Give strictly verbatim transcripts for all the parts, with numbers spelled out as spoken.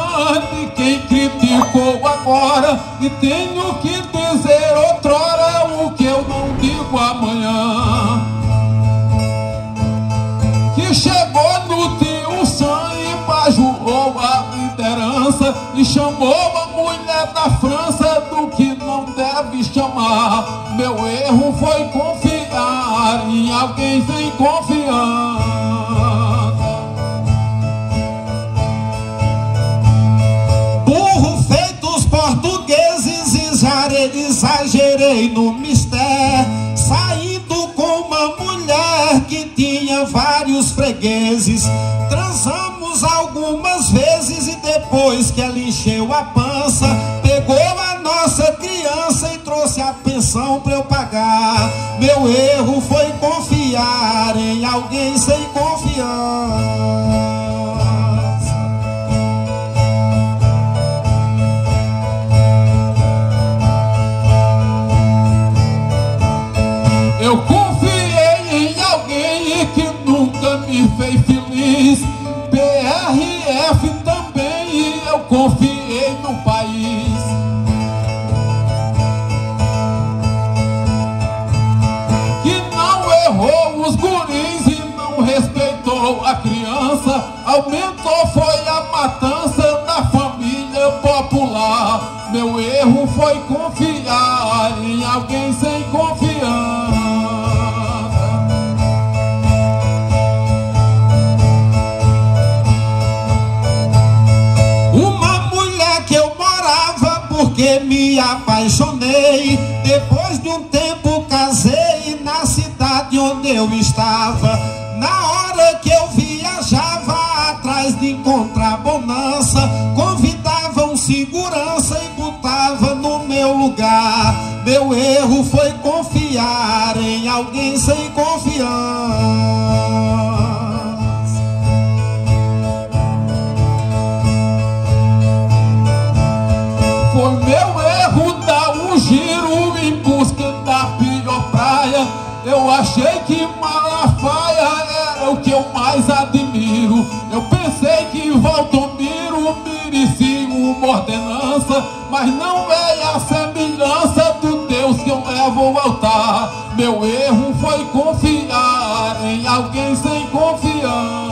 de quem criticou agora, e tenho que dizer outrora o que eu não digo amanhã. Que chegou no tio Sam e bajulou a liderança, e chamou a mulher da França do que não deve chamar. Meu erro foi confiar em alguém sem confiança. Burro feito os portugueses, exagerei no mistério, saindo com uma mulher que tinha vários fregueses. Transamos algumas vezes e depois que ela encheu a pança, pegou a nossa criança e trouxe a pensão pra eu pagar. Meu erro foi confiar em alguém sem confiança. Eu confiei em alguém que nunca me fez feliz. P R F também, e eu confiei no país. Que não errou os guris e não respeitou a criança. Aumentou foi a matança da família popular. Meu erro foi confiar em alguém sem confiança. Porque me apaixonei, depois de um tempo casei na cidade onde eu estava. Na hora que eu viajava atrás de encontrar bonança, convidava um segurança e botava no meu lugar. Meu erro foi confiar em alguém sem confiança. Foi meu erro dar um giro em busca da pior praia. Eu achei que Malafaia era o que eu mais admiro. Eu pensei que Valdomiro merecia uma ordenança, mas não é a semelhança do Deus que eu levo ao altar. Meu erro foi confiar em alguém sem confiança.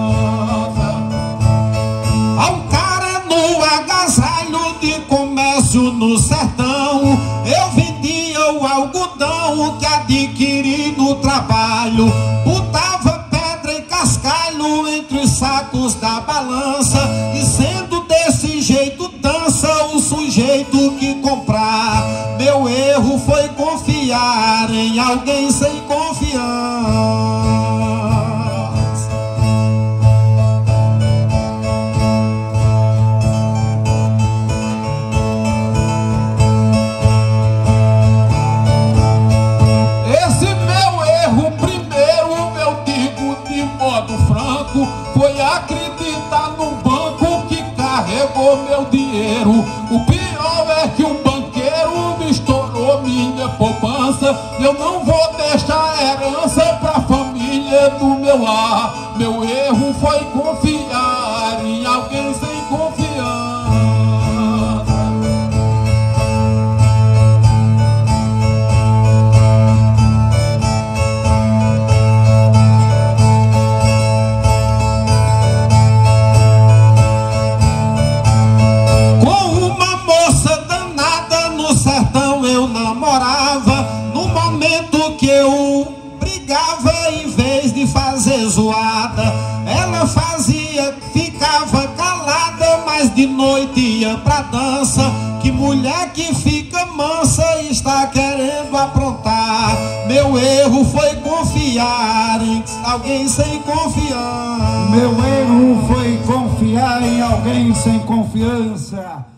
Há um cara no agasalho de comércio no sertão, eu vendia o algodão que adquiri no trabalho. Botava pedra e cascalho entre os sacos da balança, e sendo desse jeito dança o sujeito que comprar. Meu erro foi confiar em alguém sem confiança. Foi acreditar num banco que carregou meu dinheiro. O pior é que o banqueiro me estourou minha poupança. Eu não vou deixar herança pra família do meu lar. Meu erro foi confiar em alguém sem confiança. Zoada, ela fazia, ficava calada, mas de noite ia pra dança. Que mulher que fica mansa está querendo aprontar. Meu erro foi confiar em alguém sem confiança. Meu erro foi confiar em alguém sem confiança.